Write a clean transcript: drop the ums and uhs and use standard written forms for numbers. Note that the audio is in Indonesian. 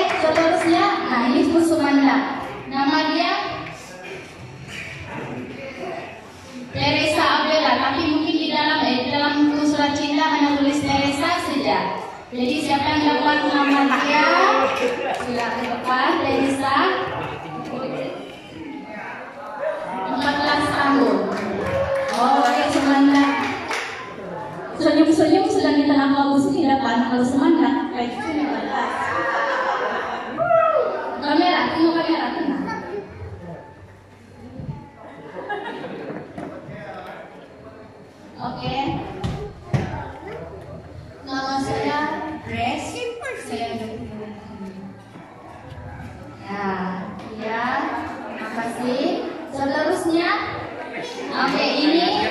seterusnya, nah ini Kusumanda. Nama dia Teresa Abela, tapi mungkin di dalam buku surat cinta hanya tulis Teresa saja. Jadi siapa yang dapat nama dia? Silakan depan, Teresa. 14 tahun. Oh, oke, Sumanda. Senyum-senyum sedang di tengah kampus ini dapat kalau Sumanda. Baik, sini batas. Kamera, tunggu kamera, tenang. Oke. Nama saya Grace. Saya ya, terima kasih. Seterusnya, oke, ini